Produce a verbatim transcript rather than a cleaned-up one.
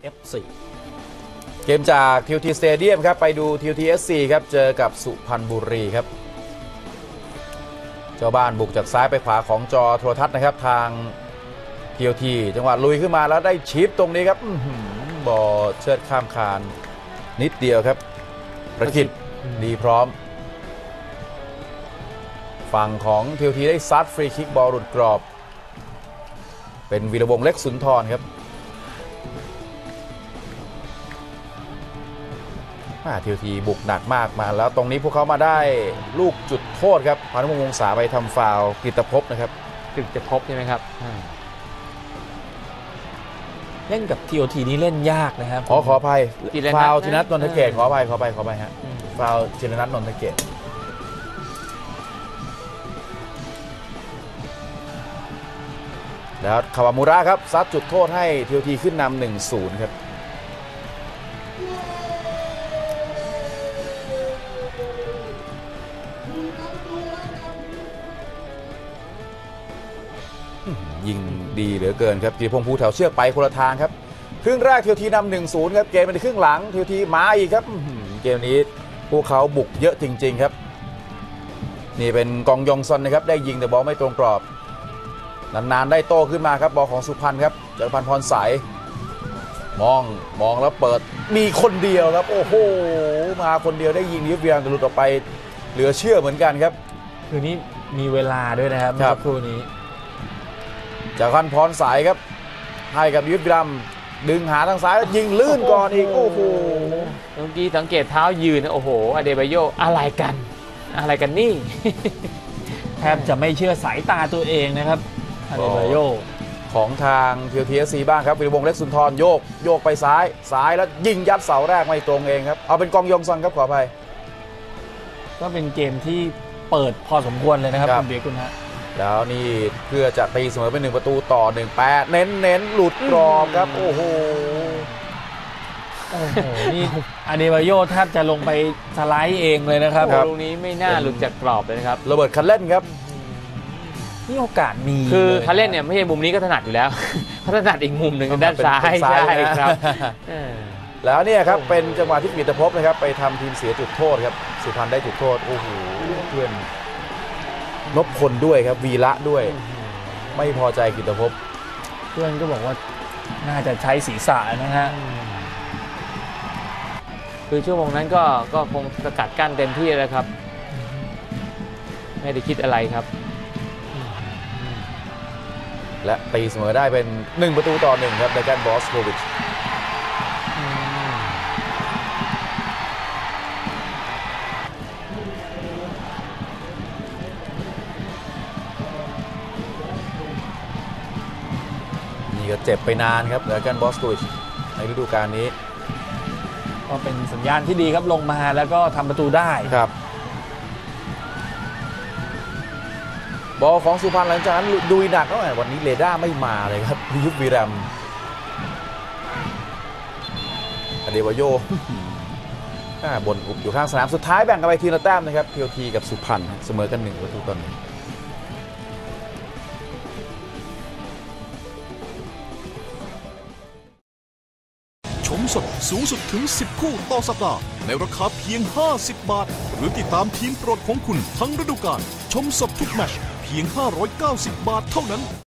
เอฟ ซีเกมจาก ที โอ ที Stadium ครับไปดู ที โอ ที เอส ซี ครับเจอกับสุพรรณบุรีครับเจ้าบ้านบุกจากซ้ายไปขวาของจอโทรทัศน์นะครับทาง ที โอ ที จังหวะลุยขึ้นมาแล้วได้ชิปตรงนี้ครับบอลเชิดข้ามคานนิดเดียวครับประกิตดีพร้อมฝั่งของ ที โอ ที ได้ซัดฟรีคิกบอลหลุดกรอบเป็นวีรวงศ์เล็กสุนทรครับที โอ ที บุกหนักมากมาแล้วตรงนี้พวกเขามาได้ลูกจุดโทษครับพานุพงษ์วงศาไปทำฟาวล์กฤตภพนะครับกฤตภพใช่ไหมครับเล่นกับ ที โอ ที นี่เล่นยากนะครับขอขออภัยฟาวล์ชินัทนนทเกตขออภัยขออภัยขออภัยฮะฟาวล์ชินัทนนทเกตแล้วคาวามูระครับซัดจุดโทษให้ ที โอ ที ขึ้นนำ หนึ่งศูนย์ ครับยิงดีเหลือเกินครับธีรพงษ์ภูแถวเชือกไปคนละทางครับครึ่งแรก ที โอ ที นำ หนึ่งศูนย์ ครับเกมเป็นครึ่งหลัง ที โอ ที มาอีกครับเกมนี้พวกเขาบุกเยอะจริงๆครับนี่เป็นกองยองซอนนะครับได้ยิงแต่บอลไม่ตรงกรอบนานๆได้โต้ขึ้นมาครับบอลของสุพรรณครับจักรพันธ์พรสายมองมองแล้วเปิดมีคนเดียวครับโอ้โหมาคนเดียวได้ยิงนิวเวียงหลุดออกไปเหลือเชื่อเหมือนกันครับคือนี้มีเวลาด้วยนะครับเมื่อสักครู่นี้จักรพันธ์พรสายครับให้กับยุทธวิรัมดึงหาทางซ้ายแล้วยิงลื่นก่อนอีกโอ้โหเมื่อกี้สังเกตเท้ายืนโอ้โหอเดบาโยอะไรกันอะไรกันนี่แทบจะไม่เชื่อสายตาตัวเองนะครับอเดบาโยของทาง ที โอ ที เอส ซี บ้างครับวีรวงศ์เล็กสุนทรโยกโยกไปซ้ายซ้ายแล้วยิงยัดเสาแรกไม่ตรงเองครับเอาเป็นกองยองซอนครับขออภัยก็เป็นเกมที่เปิดพอสมควรเลยนะครับคุณเบียร์คุณฮะแล้วนี่เพื่อจะตีเสมอเป็นหนึ่งประตูต่อหนึ่งแปดเน้นเน้นหลุดกรอบครับโอ้โหโอ้โหนี่อเดบาโยแทบจะลงไปสไลด์เองเลยนะครับตรงนี้ไม่น่าหลุดจากกรอบเลยนะครับโรเบิร์ตคันเล่นครับนี่โอกาสมีคือคันเล่นเนี่ยไม่ใช่มุมนี้ก็ถนัดอยู่แล้วเขาถนัดอีกมุมหนึ่งด้านซ้ายใช่ครับแล้วเนี่ยครับเป็นจังหวะที่กฤตภพนะครับไปทำทีมเสียจุดโทษครับสุพรรณได้จุดโทษโอ้โหเพื่อนนพพลด้วยครับวีระด้วยไม่พอใจกฤตภพเพื่อนก็บอกว่าน่าจะใช้ศีรษะนะฮะคือชั่วโมงนั้นก็ก็คงสกัดกั้นเต็มที่แล้วครับไม่ได้คิดอะไรครับและตีเสมอได้เป็นหนึ่งประตูต่อหนึ่งครับในการบอสโควิชนี่ก็เจ็บไปนานครับในการบอสโควิชในฤดูกาลนี้ก็เป็นสัญญาณที่ดีครับลงมาแล้วก็ทำประตูได้ครับบอลของสุพรรณหลังจากนั้นดูหนักก็วันนี้เรด้าไม่มาเลยครับยุทธวิรัมอเดวาโยบนอุบอยู่ข้างสนามสุดท้ายแบ่งกันไปทีละแต้มนะครับ ที โอ ที กับสุพรรณเสมอกันหนึ่งประตูต่อหนึ่งชมสดสูงสุดถึงสิบคู่ต่อสัปดาห์ในราคาเพียงห้าสิบบาทหรือติดตามทีมโปรดของคุณทั้งฤดูกาลชมสดทุกแมตช์เพียงห้าร้อยเก้าสิบบาทเท่านั้น